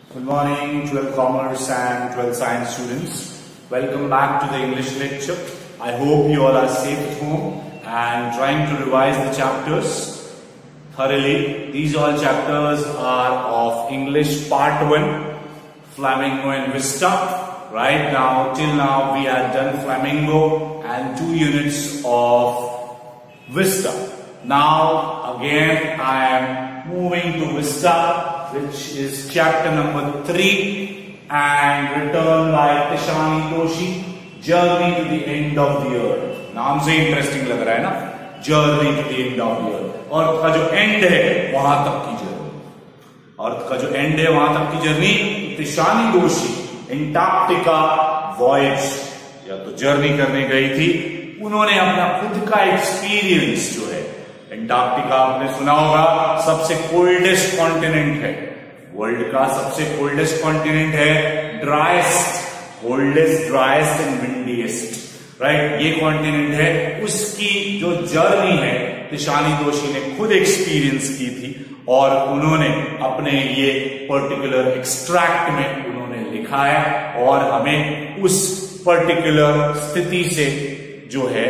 Good morning, 12th Commerce and 12th Science students. Welcome back to the English lecture. I hope you all are safe at home and trying to revise the chapters thoroughly. These all chapters are of English Part 1, Flamingo and Vista. Right now, till now, we have done Flamingo and 2 units of Vista. Now, again, I am moving to Vista, which is chapter number 3 and written by Tishani Doshi, Journey to the End of the Earth. नाम से interesting लग रहा है ना, Journey to the End of the Earth. और का जो and है वहां तक की जर्नी, और का जो एंड है वहां तक की journey Tishani Doshi Antarctica voyage या तो जर्नी करने गई थी. उन्होंने अपना खुद का एक्सपीरियंस जो है, एंटार्क्टिका आपने सुना होगा सबसे कोल्डेस्ट कॉन्टिनेंट है, वर्ल्ड का सबसे कोल्डेस्ट कॉन्टिनेंट है, driest, coldest, driest and windiest, right, ये कॉन्टिनेंट है. उसकी जो जर्नी है तिशानी दोशी ने खुद एक्सपीरियंस की थी और उन्होंने अपने ये पर्टिकुलर एक्सट्रैक्ट में उन्होंने लिखा है और हमें उस पर्टिकुलर स्थिति से जो है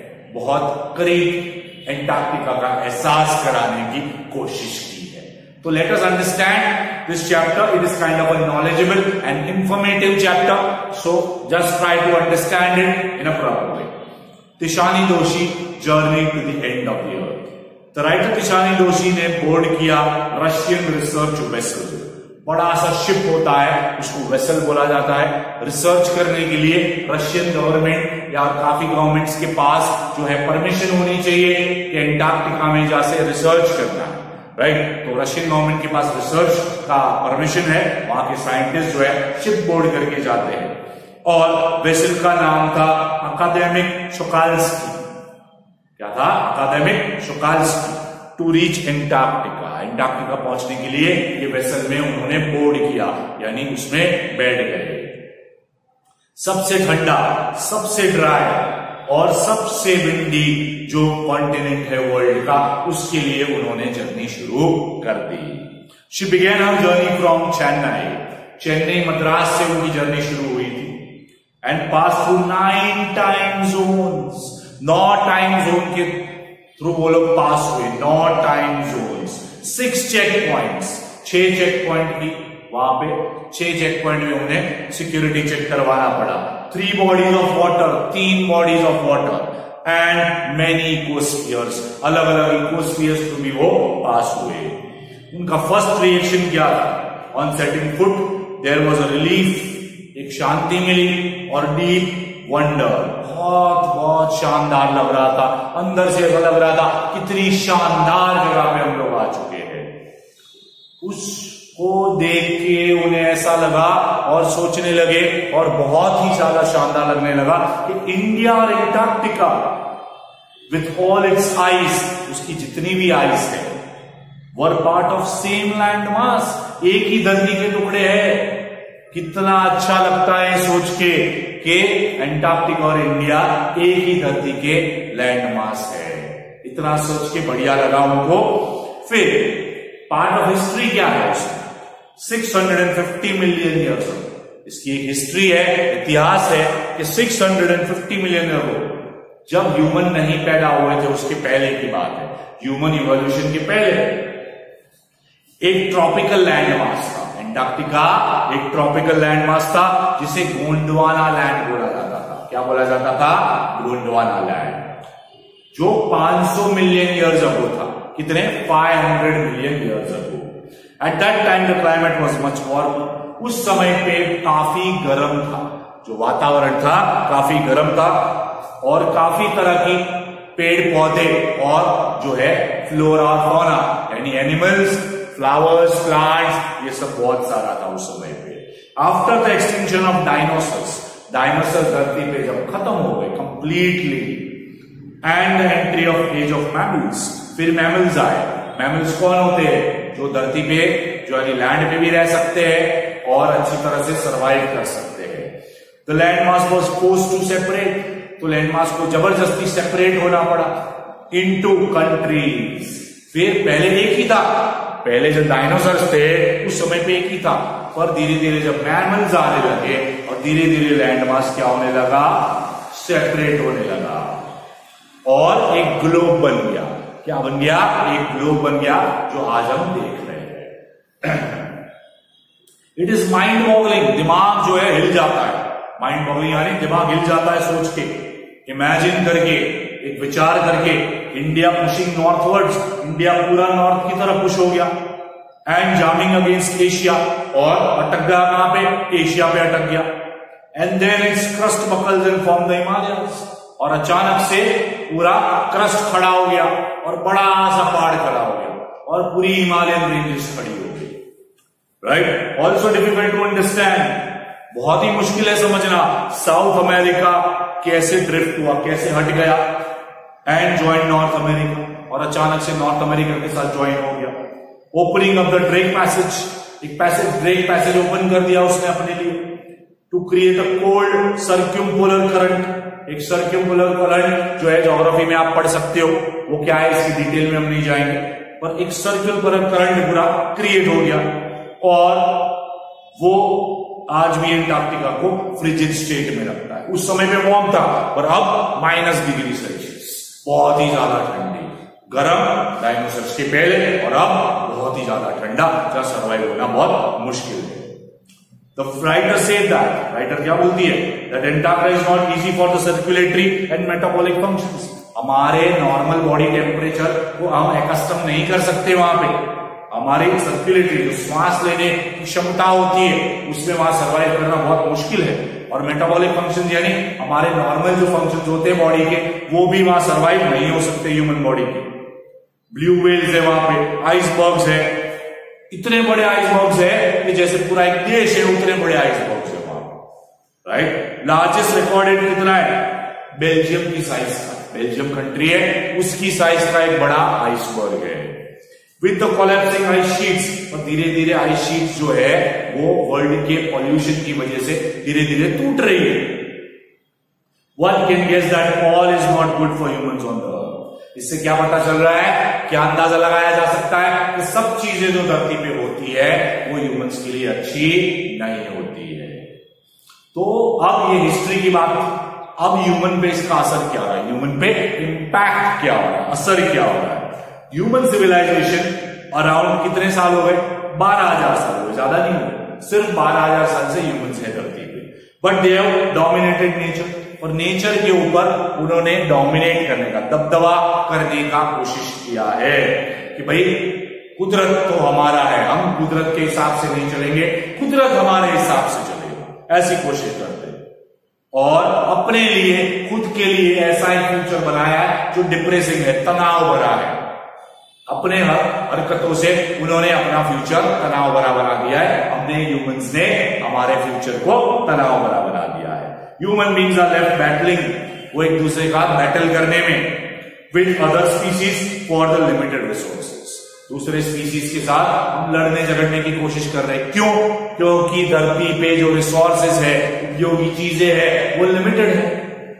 बहुत करीब एंटार्क्टिका का एहसास कराने की कोशिश की है. तो let us understand this chapter. It is kind of a knowledgeable and informative chapter, so just try to understand it in a proper way. Tishani Doshi, journey to the end of the earth. The writer Tishani Doshi ने board किया Russian research vessel. बड़ा सा ship होता है, उसको vessel बोला जाता है. रिसर्च करने के लिए रशियन गवर्नमेंट या काफी गवर्नमेंट्स के पास जो है परमिशन होनी चाहिए कि एंटार्क्टिका में जाके रिसर्च करना है, राइट. तो रशियन गवर्नमेंट के पास रिसर्च का परमिशन है, वहां के साइंटिस्ट जो है शिप बोर्ड करके जाते हैं. और वेसल का नाम था अकादेमिक शुकाल्स्की. क्या था? Akademik Shokalskiy. To reach Antarctica, Antarctica पहुंचने के लिए ये वेसल में उन्होंने बोर्ड किया, यानी उसमें बैठ गए. सबसे ठंडा, सबसे ड्राई और सबसे विंडी जो कॉन्टिनेंट है वर्ल्ड का, उसके लिए उन्होंने जर्नी शुरू कर दी. She began her journey from Chennai. Chennai Madras से उनकी जर्नी शुरू हुई थी and pass through 9 time zones. 9 time zone के थ्रू वो लोग पास हुए. 9 time zones, 6 checkpoints, 6 checkpoint की वहां पे 6 चेक पॉइंट में उन्हें सिक्योरिटी चेक करवाना पड़ा. 3 bodies of water, 3 bodies of water and many ecospheres, अलग अलग इकोस्फीयर्स थ्रू भी वो पास हुए. उनका फर्स्ट रिएक्शन क्या था? On setting foot there was a relief, एक शांति मिली और डीप वंडर. बहुत बहुत शानदार लग रहा था, अंदर से ऐसा लग रहा था कितनी शानदार जगह पे हम लोग आ चुके हैं. उसको देख के उन्हें ऐसा लगा और सोचने लगे और बहुत ही ज्यादा शानदार लगने लगा कि इंडिया और Antarctica with all its ice, उसकी जितनी भी आइस है, were part of same land mass, एक ही धरती के टुकड़े हैं. कितना अच्छा लगता है सोच के कि एंटार्क्टिका और इंडिया एक ही धरती के लैंड मास है. इतना सोच के बढ़िया लगा उनको. फिर पार्ट ऑफ हिस्ट्री क्या है उसमें? 650 मिलियन ईयर्स. इसकी एक हिस्ट्री है, इतिहास है कि 650 मिलियन ईयर हो, जब ह्यूमन नहीं पैदा हुए थे उसके पहले की बात है. ह्यूमन इवोल्यूशन के पहले एक ट्रॉपिकल लैंड मास था. एंटार्क्टिका एक ट्रॉपिकल लैंड मास था जिसे गोंडवाना लैंड बोला जाता था. क्या बोला जाता था? गोंडवाना लैंड, जो 500 मिलियन ईयर्स अगो था. कितने? 500 million years ago. At that time the climate was much warm. उस समय पे काफी गर्म था, जो वातावरण था काफी गर्म था और काफी तरह की पेड़ पौधे और जो है फ्लोरा और फौना यानी एनिमल्स, फ्लावर्स, प्लांट्स, ये सब बहुत सारा था उस समय पे. After the extinction of dinosaurs, dinosaur धरती पे जब खत्म हो गए completely, and the entry of age of mammals, फिर मैमल्स आए. मैमल्स कौन होते हैं? जो धरती पे, जो यानी लैंड पे भी रह सकते हैं और अच्छी तरह से सर्वाइव कर सकते हैं. The land mass was forced to separate. तो लैंड मास को जबरदस्ती सेपरेट होना पड़ा इनटू कंट्रीज. फिर पहले एक ही था, पहले जब डायनासोर्स थे उस समय पे एक ही था, पर धीरे धीरे जब मैमल्स आने लगे और धीरे धीरे लैंड मास क्या होने लगा, सेपरेट होने लगा और एक ग्लोब बन गया। क्या बन गया? एक ग्लोब बन गया जो आज हम देख रहे हैं। इट इज माइंड बॉगलिंग, दिमाग जो है हिल जाता है। माइंड बॉगलिंग यानी दिमाग हिल जाता है सोच के, इमेजिन करके, एक विचार करके। इंडिया पुशिंग नॉर्थवर्ड्स, इंडिया पूरा नॉर्थ की तरफ पुश हो गया एंड जामिंग अगेंस्ट एशिया, और अटक गया कहां पे? एशिया पे अटक गया। And then its crust buckles and form the Himalayas, और अचानक से पूरा क्रस्ट खड़ा हो गया और बड़ा सा पहाड़ खड़ा हो गया और पूरी हिमालयन रेंजेस खड़ी हो गई। Right? Also difficult to understand, बहुत ही मुश्किल है समझना। साउथ अमेरिका कैसे ड्रिफ्ट हुआ, कैसे हट गया एंड ज्वाइन नॉर्थ अमेरिका, और अचानक से नॉर्थ अमेरिका के साथ ज्वाइन हो गया। Opening of the Drake passage, एक पैसेज, ड्रेक पैसेज ओपन कर दिया उसने अपने लिए to create a cold circumpolar current. एक सर्क्यूम्पोलर करंट जो है ज्योग्राफी में आप पढ़ सकते हो, वो क्या है इसकी डिटेल में हम नहीं जाएंगे, पर एक सर्क्यूम्पोलर करंट पूरा क्रिएट हो गया और वो आज भी एंटार्क्टिका को फ्रिजिड स्टेट में रखता है। उस समय पे वार्म था, पर अब -डिग्री सेल्सियस, बहुत ही ज्यादा ठंडी, गर्म डायनासोर्स के पहले, और अब बहुत ही ज्यादा ठंडा, जहां सर्वाइव होना बहुत मुश्किल है। The writer said that, writer क्या बोलती है? That Antarctica is not easy for the circulatory and metabolic functions. हमारे नॉर्मल बॉडी टेम्परेचर को हम एक्स्टम नहीं कर सकते वहां पे। हमारी सर्कुलेटरी, जो श्वास लेने की क्षमता होती है, उसमें वहां सर्वाइव करना बहुत मुश्किल है। और मेटाबॉलिक फंक्शन यानी हमारे नॉर्मल जो फंक्शंस होते हैं बॉडी के, वो भी वहां सर्वाइव नहीं हो सकते ह्यूमन बॉडी के। ब्लू व्हेल्स है वहां पे, आइसबर्ग्स है, इतने बड़े आइसबर्ग्स है कि जैसे पूरा एक देश है उतने बड़े आइसबर्ग्स है वहां। राइट? लार्जेस्ट रिकॉर्डेड कितना है? बेल्जियम की साइज का, बेल्जियम कंट्री है, उसकी साइज का एक बड़ा आइसबर्ग है। With the collapsing ice sheets, और धीरे धीरे आइस शीट्स जो है वो वर्ल्ड के पॉल्यूशन की वजह से धीरे धीरे टूट रही है। One can guess that all is not good for humans on the earth. इससे क्या पता चल रहा है, क्या अंदाजा लगाया जा सकता है कि सब चीजें जो धरती पे होती है वो ह्यूमंस के लिए अच्छी नहीं होती है। तो अब ये हिस्ट्री की बात, अब ह्यूमन पे इसका असर क्या हो रहा है, ह्यूमन पे इंपैक्ट क्या हो रहा है, असर क्या हो रहा है। ह्यूमन सिविलाइजेशन अराउंड कितने साल हो गए? 12,000 साल हो गए, ज्यादा नहीं हुए, सिर्फ 12,000 साल से ह्यूमंस है धरती पे। But they have dominated nature, और नेचर के ऊपर उन्होंने डोमिनेट करने का, दबदबा करने का कोशिश किया है कि भाई कुदरत तो हमारा है, हम कुदरत के हिसाब से नहीं चलेंगे, कुदरत हमारे हिसाब से चलेगा, ऐसी कोशिश करते हैं। और अपने लिए, खुद के लिए ऐसा एक फ्यूचर बनाया है जो डिप्रेसिंग है, तनाव भरा है। अपने हरकतों से उन्होंने अपना फ्यूचर तनाव भरा बना दिया है। हमने ह्यूमंस ने हमारे फ्यूचर को तनाव भरा बना दिया है। Human beings are left battling, वो एक दूसरे का बैटल करने में with other species for the limited resources. दूसरे स्पीसीज के साथ हम लड़ने झगड़ने की कोशिश कर रहे हैं। क्यों? क्योंकि धरती पे जो रिसोर्सेज है, उपयोगी चीजें है, वो लिमिटेड है।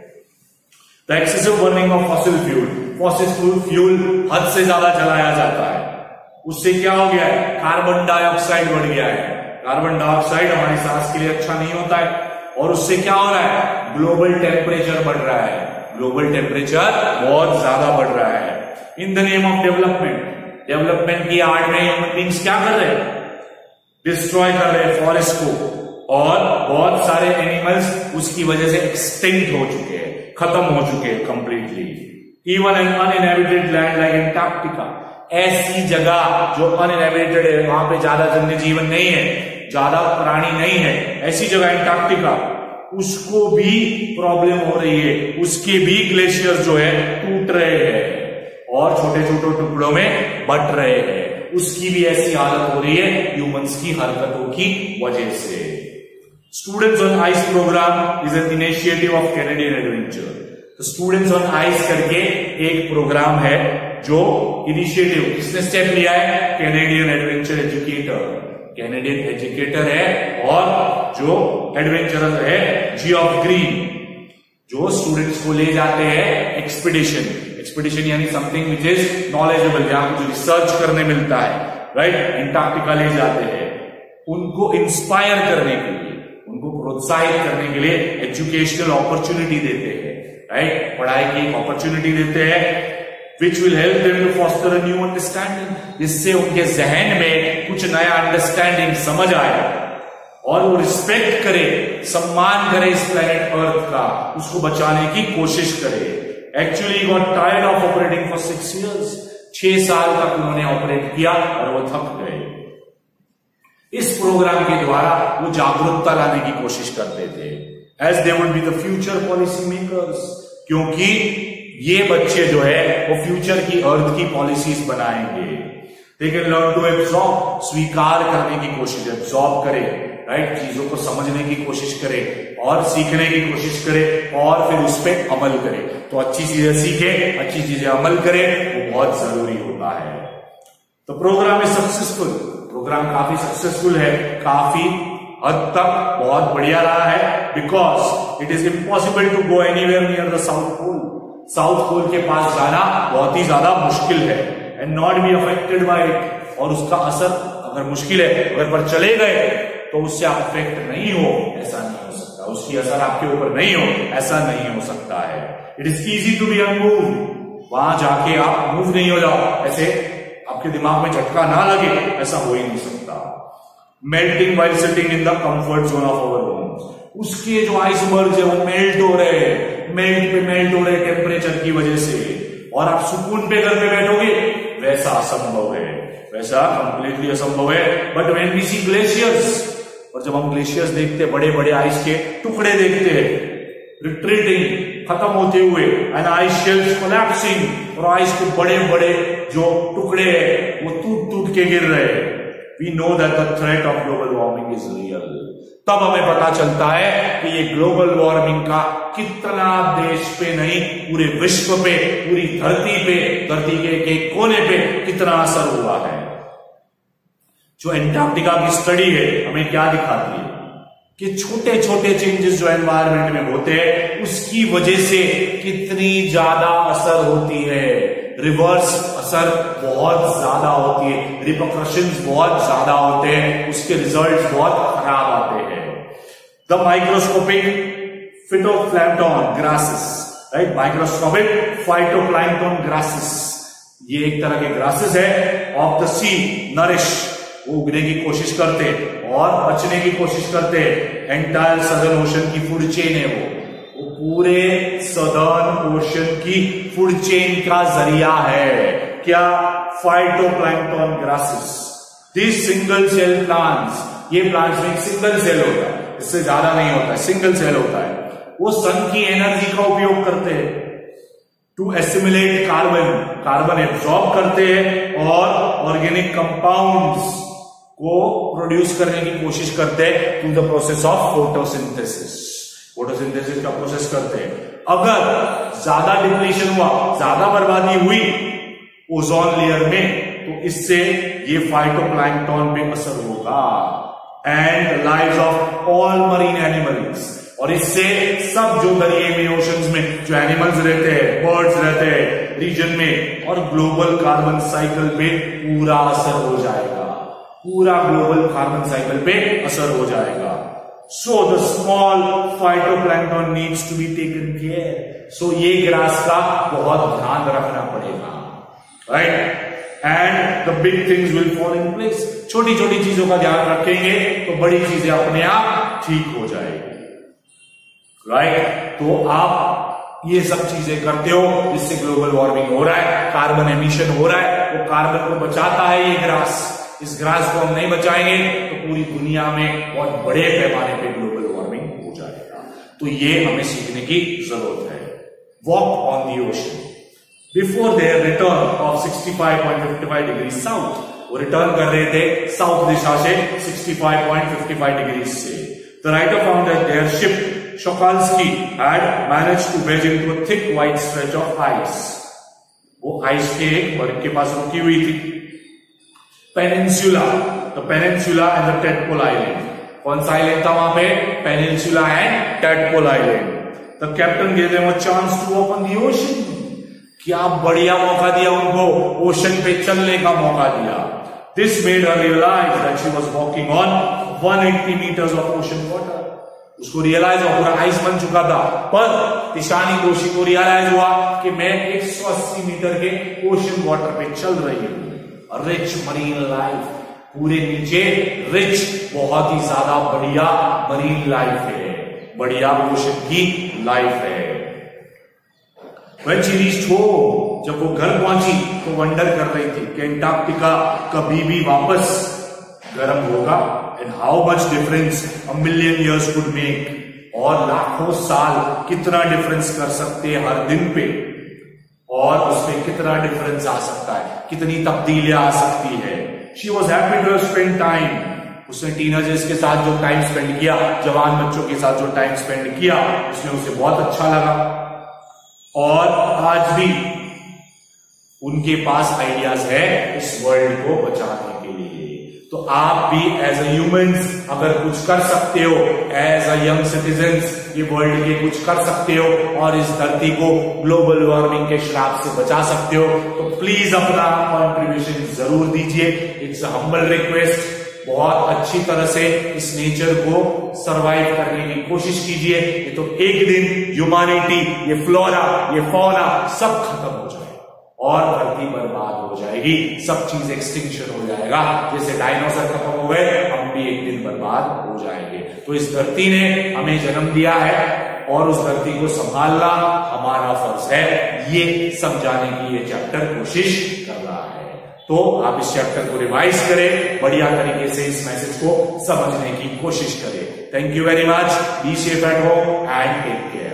The excessive burning of fossil fuel, fossil fuel हद से ज्यादा जलाया जाता है, उससे क्या हो गया है? कार्बन डाइऑक्साइड बढ़ गया है। कार्बन डाइऑक्साइड हमारी सांस के लिए अच्छा नहीं होता है, और उससे क्या हो रहा है? ग्लोबल टेम्परेचर बढ़ रहा है, ग्लोबल टेम्परेचर बहुत ज्यादा बढ़ रहा है। In the name of development, development की आड़ में ह्यूमन बींग्स क्या कर रहे हैं? डिस्ट्रॉय कर रहे हैं फॉरेस्ट को, और बहुत सारे एनिमल्स उसकी वजह से एक्सटिंक्ट हो चुके हैं, खत्म हो चुके हैं completely. Even an uninhabited land like Antarctica, ऐसी जगह जो अनइनहेबिटेड है, वहां पे ज्यादा जंगली जीवन नहीं है, ज्यादा प्राणी नहीं है, ऐसी जगह एंटार्क्टिका, उसको भी प्रॉब्लम हो रही है, उसके भी ग्लेशियर जो है टूट रहे हैं और छोटे छोटे टुकड़ों में बट रहे हैं। उसकी भी ऐसी हालत हो रही है ह्यूमंस की हरकतों की वजह से। Students on ice programme is an initiative of Canadian adventure. तो स्टूडेंट्स ऑन आइस करके एक प्रोग्राम है जो इनिशिएटिव किसने स्टेप लिया है? Canadian adventure educator, Canadian educator है, और जो एडवेंचरर है जियोफ ग्रीन, जो स्टूडेंट्स को ले जाते हैं एक्सपीडिशन। एक्सपीडिशन यानी समथिंग विच इज नॉलेजेबल, जहां कुछ रिसर्च करने मिलता है, राइट, एंटार्क्टिका ले जाते हैं उनको इंस्पायर करने के लिए, उनको प्रोत्साहित करने के लिए एजुकेशनल अपॉर्चुनिटी देते हैं, राइट, पढ़ाई की एक अपॉर्चुनिटी देते हैं which will help them to foster a new understanding, जिससे उनके जहन में कुछ नया अंडरस्टैंडिंग समझ आए और वो रिस्पेक्ट करे, सम्मान करे इस प्लेनेट अर्थ का, उसको बचाने की कोशिश करे। Actually he got tired of operating for 6 years, 6 साल तक उन्होंने ऑपरेट किया और वो थक गए। इस प्रोग्राम के द्वारा वो जागरूकता लाने की कोशिश करते थे, as they would be the future policy makers, क्योंकि ये बच्चे जो है वो फ्यूचर की अर्थ की पॉलिसीज बनाएंगे। They can learn to absorb, स्वीकार करने की कोशिश, एब्सॉर्ब करे, राइट, चीजों को समझने की कोशिश करे और सीखने की कोशिश करे और फिर उस पर अमल करे। तो अच्छी चीजें सीखे, अच्छी चीजें अमल करे, वो बहुत जरूरी होता है। तो प्रोग्राम इज सक्सेसफुल, प्रोग्राम काफी सक्सेसफुल है, काफी हद तक बहुत बढ़िया रहा है, because it is impossible to go anywhere near the South Pole. South Pole के पास जाना बहुत ही ज्यादा मुश्किल है, and not be affected by it, और उसका असर अगर मुश्किल है, अगर पर चले गए तो उससे आप अफेक्ट नहीं हो, ऐसा नहीं हो सकता, उसकी असर आपके ऊपर नहीं हो, ऐसा नहीं हो सकता है। It is easy to be unmoved, वहां जाके आप मूव नहीं हो जाओ, ऐसे आपके दिमाग में झटका ना लगे, ऐसा हो ही नहीं सकता। Melting while sitting in the comfort zone of our homes, उसके जो आइसबर्ग है वो मेल्ट हो रहे हैं, मेल्ट पे मेल्ट हो रहे टेम्परेचर की वजह से, और आप सुकून पे घर पे बैठोगे, वैसा असंभव है, वैसा कंप्लीटली असंभव है। But when we see glaciers, और जब हम ग्लेशियर्स देखते, बड़े बड़े आइस के टुकड़े देखते हैं रिट्रीटिंग, खत्म होते हुए, एंड आइस शेल्स कोलैप्सिंग, और आइस के बड़े बड़े जो टुकड़े हैं वो टूट टूट के गिर रहे हैं, we know that the threat of global warming is real. तब हमें पता चलता है कि ये ग्लोबल वार्मिंग का कितना देश पे नहीं, पूरे विश्व पे, पूरी धरती के एक कोने पे कितना असर हुआ है। जो एंटार्क्टिका की स्टडी है हमें क्या दिखाती है कि छोटे छोटे चेंजेस जो एनवायरनमेंट में होते हैं उसकी वजह से कितनी ज्यादा असर होती है, रिवर्स असर बहुत ज्यादा होती है, रिपरकशंस बहुत ज्यादा होते हैं, उसके रिजल्ट्स बहुत खराब आते हैं। The microscopic phytoplankton grasses, right, microscopic phytoplankton grasses, ये एक तरह के ग्रासेस है ऑफ द सी नरिश, वो उगने की कोशिश करते और बचने की कोशिश करते। एंटायर सदर्न ओशन की फूड चेन है वो पूरे सदर्न ओशन की फूड चेन का जरिया है। क्या? Phytoplankton grasses. This single cell plants, ये प्लांट्स में सिंगल सेल होता है, इससे ज्यादा नहीं होता है, सिंगल सेल होता है। वो सन की एनर्जी का उपयोग करते हैं to assimilate carbon, carbon absorb करते हैं और ऑर्गेनिक कंपाउंड्स को प्रोड्यूस करने की कोशिश करते हैं through the process of photosynthesis. Photosynthesis का प्रोसेस करते हैं। अगर ज्यादा डिप्लीशन हुआ, ज्यादा बर्बादी हुई ओजोन लेयर में, तो इससे ये फाइटोप्लैंक्टन पे असर होगा and lives of all marine animals, और इससे सब जो दरिया में, ओशंस में जो एनिमल्स रहते हैं, बर्ड्स रहते हैं रीजन में, और ग्लोबल कार्बन साइकिल पे पूरा असर हो जाएगा, पूरा ग्लोबल कार्बन साइकिल पे असर हो जाएगा। So the small phytoplankton needs to be taken care. सो ये ग्रास का बहुत ध्यान रखना पड़ेगा, right, and the big things will fall in place. छोटी छोटी चीजों का ध्यान रखेंगे तो बड़ी चीजें अपने आप ठीक हो जाएगी, राइट। तो आप ये सब चीजें करते हो जिससे ग्लोबल वार्मिंग हो रहा है, कार्बन एमिशन हो रहा है, वो कार्बन को बचाता है ये ग्रास। इस ग्रास को हम नहीं बचाएंगे तो पूरी दुनिया में बहुत बड़े पैमाने पे ग्लोबल वार्मिंग हो जाएगा। तो ये हमें सीखने की जरूरत है। Walk on the ocean before their return of 65.55 degree south, वो रिटर्न कर रहे थे साउथ दिशा से 65.55 डिग्री से। The writer found that their ship Shokalski had managed to wedge into a thick white stretch of ice. वो ice के एक बर्फ के पास रुकी हुई थी। Peninsula, the peninsula and the Tadpole island. कौन सा आइलैंड था वहां पे? Peninsula and Tadpole island. The captain gave them a chance to walk on the ocean. क्या बढ़िया मौका दिया उनको, ओशन पे चलने का मौका दिया। This made her realise that she was walking on 180 metres of ocean water. उसको रियलाइज हुआ, पूरा आइस बन चुका था, पर तिशानी दोषी को रियलाइज हुआ कि मैं 180 मीटर के ओशन वाटर पे चल रही हूं। रिच मरीन लाइफ, पूरे नीचे रिच, बहुत ही ज्यादा बढ़िया मरीन लाइफ है, बढ़िया ओशन की लाइफ है। When she reached home, जब वो घर पहुंची तो वंडर कर रही थी कि अंटार्कटिका कभी भी वापस गर्म होगा, and how much difference a million years could make, और लाखों साल कितना डिफरेंस कर सकते हैं हर दिन पे, और उसमें कितना डिफरेंस आ सकता है, कितनी तब्दीलियां आ सकती है। She was happy to spend time, उसने टीनेजर्स के साथ जो टाइम स्पेंड किया, जवान बच्चों के साथ जो टाइम स्पेंड किया, उसमें उसे बहुत अच्छा लगा। और आज भी उनके पास आइडियाज है इस वर्ल्ड को बचाने के लिए। तो आप भी एज अ ह्यूमंस अगर कुछ कर सकते हो, एज अ यंग सिटीजन्स ये वर्ल्ड के कुछ कर सकते हो और इस धरती को ग्लोबल वार्मिंग के श्राप से बचा सकते हो, तो प्लीज अपना कॉन्ट्रीब्यूशन जरूर दीजिए। It's a humble request. बहुत अच्छी तरह से इस नेचर को सरवाइव करने की कोशिश कीजिए। ये तो एक दिन ह्यूमैनिटी, ये फ्लोरा, ये फौना सब खत्म हो जाए और धरती बर्बाद हो जाएगी, सब चीज एक्सटिंक्शन हो जाएगा। जैसे डायनासोर खत्म हो गए, हम भी एक दिन बर्बाद हो जाएंगे। तो इस धरती ने हमें जन्म दिया है और उस धरती को संभालना हमारा फर्ज है। ये समझाने की ये चैप्टर कोशिश कर रहा है। तो आप इस चैप्टर को रिवाइज करें, बढ़िया तरीके से इस मैसेज को समझने की कोशिश करें। Thank you very much. Be safe at home and take care.